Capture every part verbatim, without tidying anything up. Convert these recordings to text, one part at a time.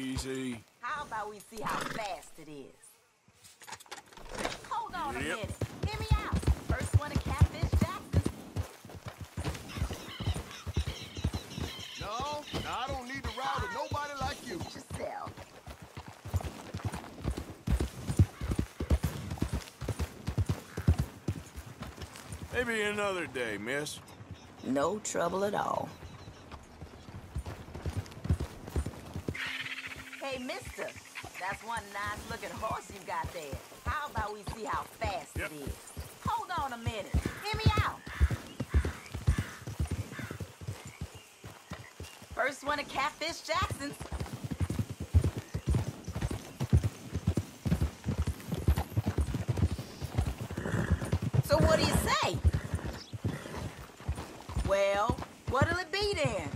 Easy. How about we see how fast it is? Hold on Yep. a minute. Hear me out. First one to Catfish Jackson. No, no, I don't need to ride with nobody like you. Yourself. Maybe another day, miss. No trouble at all. Hey, mister. That's one nice-looking horse you got there. How about we see how fast Yep. it is? Hold on a minute. Hear me out. First one to Catfish Jackson. So what do you say? Well, what'll it be then?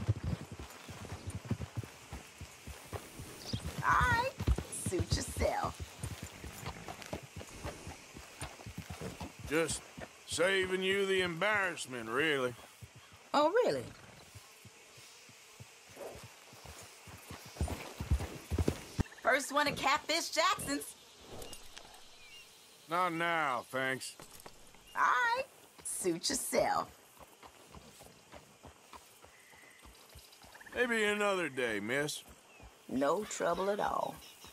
All right, suit yourself. Just saving you the embarrassment, really. Oh, really? First one to Catfish Jackson's. Not now, thanks. All right, suit yourself. Maybe another day, miss. No trouble at all.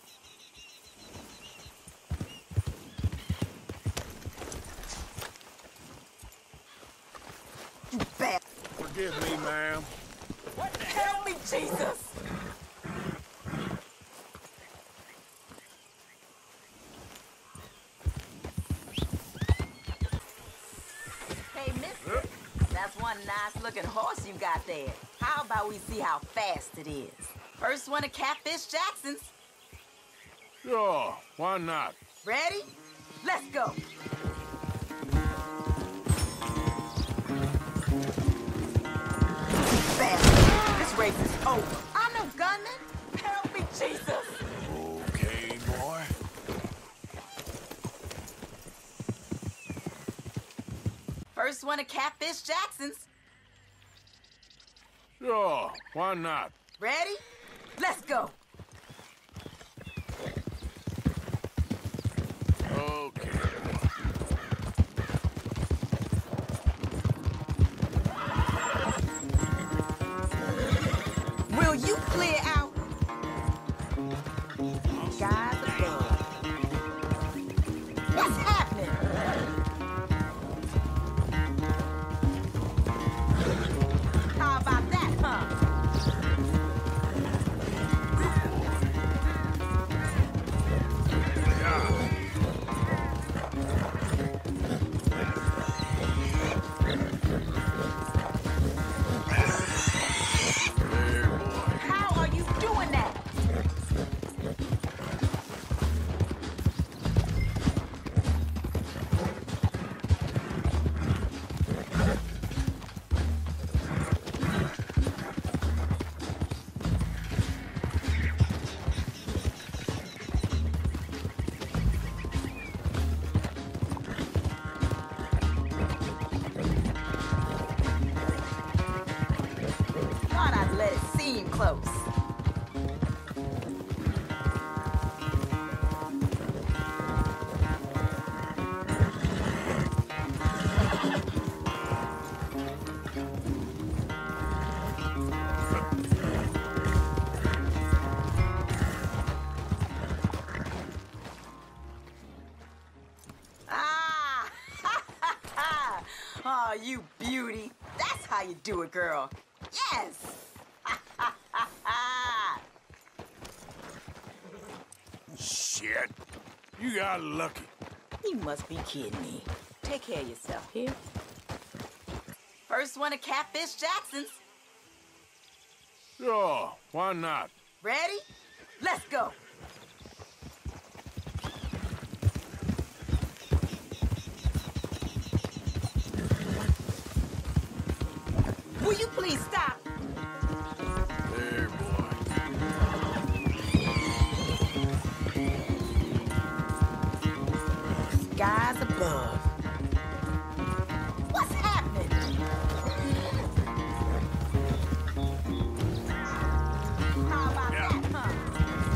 You bad. Forgive me, ma'am. What the hell? Help me, Jesus! Hey, mister. That's one nice-looking horse you got there. How about we see how fast it is? First one to Catfish Jackson's. Sure, why not? Ready? Let's go. Bastard. This race is over. I'm no gunman. Help me, Jesus. Okay, boy. First one to Catfish Jackson's. Sure, why not? Ready? Let's go. Okay. Will you clear out? Guys above. What's happening? How about that, huh? There, boy. How are you doing that? Thought I'd let it seem close. Ah! Oh, you beauty. That's how you do it, girl. Yes! Shit. You got lucky. You must be kidding me. Take care of yourself, here. First one to Catfish Jackson's. Sure, why not? Ready? Let's go. Will you please stop? There, boy. Skies above. What's happening? How about Yeah. that, huh?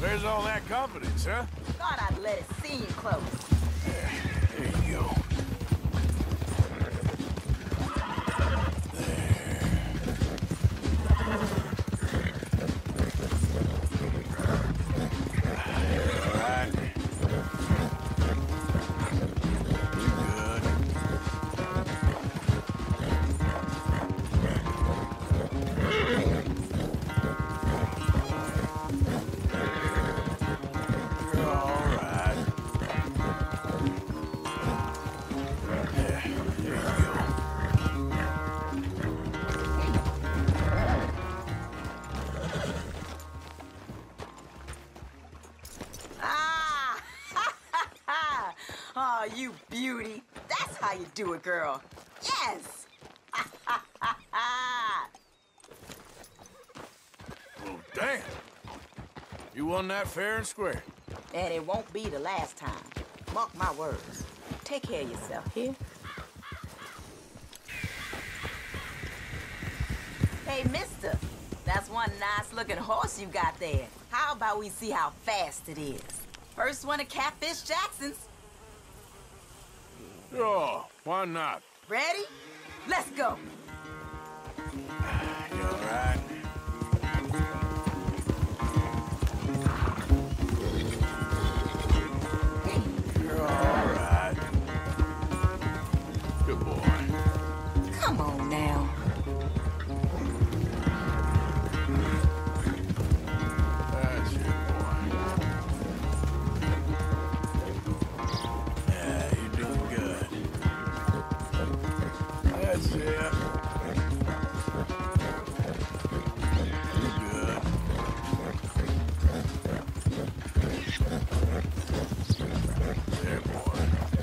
Where's all that confidence, huh? Thought I'd let it see you close. There you go. Oh, you beauty. That's how you do it, girl. Yes! Well, damn. You won that fair and square. And it won't be the last time. Mark my words. Take care of yourself, here? Hey, mister. That's one nice-looking horse you got there. How about we see how fast it is? First one to Catfish Jackson's. Oh, why not? Ready? Let's go. You all right? You're all right. Good boy. Come on now. That's it, boy. Yeah, you're doing good. That's it. You're good. There, boy.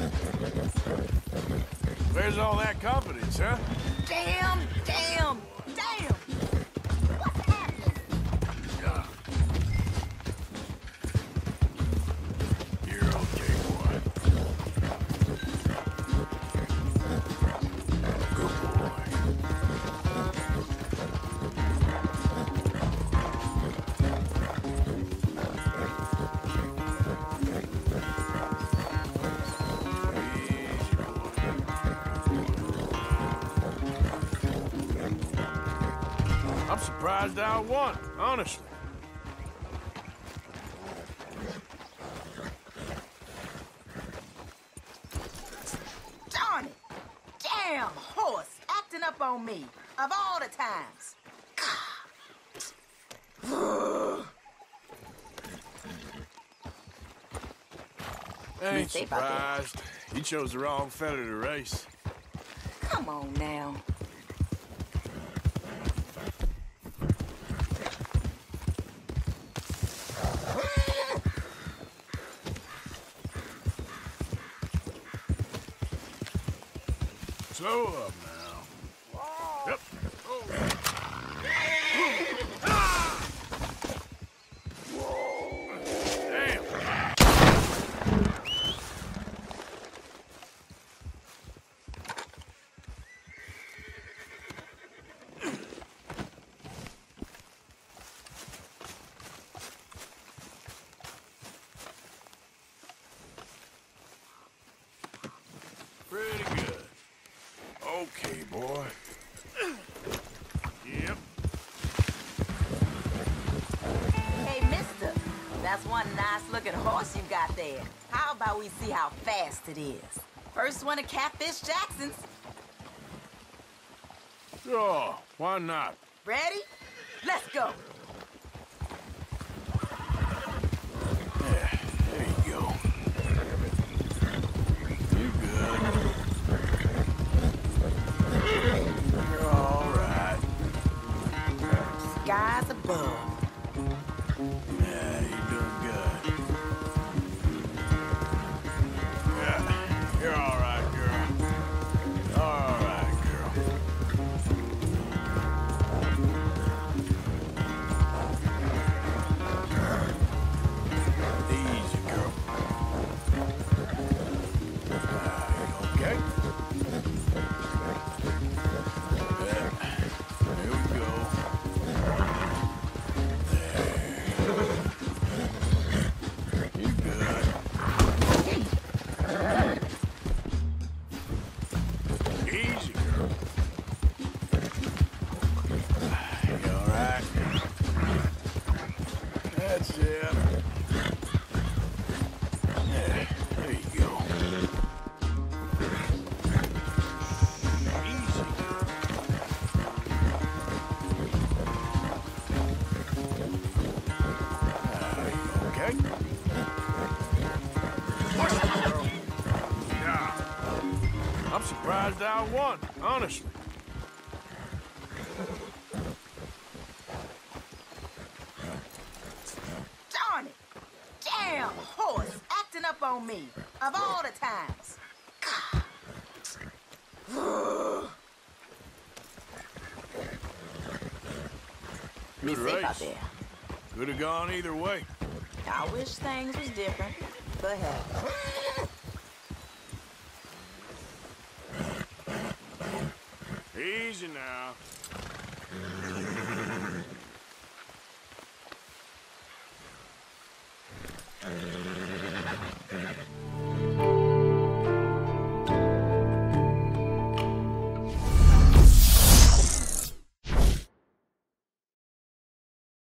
Where's all that confidence, huh? Damn, damn, damn. What's happening? Yeah. You're okay, boy. Good boy. Easy, boy. I'm surprised I won, honestly. Darn it. Damn horse acting up on me. Of all the times. Ain't Say about that. surprised. You chose the wrong fella to race. Come on now. Slow up now. Yep. Damn. Pretty good. Okay, boy. Yep. Hey, mister. That's one nice-looking horse you got there. How about we see how fast it is? First one to Catfish Jackson's. Oh, why not? Ready? Let's go. Yeah, there you go. You good. You're all right. Skies above. Yeah, you're doing good. Yeah, you're all right, girl. All right, girl. Hey. Yeah. I'm surprised I won, honestly. Darn it! Damn horse acting up on me, of all the times. Be Good safe out race. there. Could have gone either way. I wish things was different, but hey. Easy now.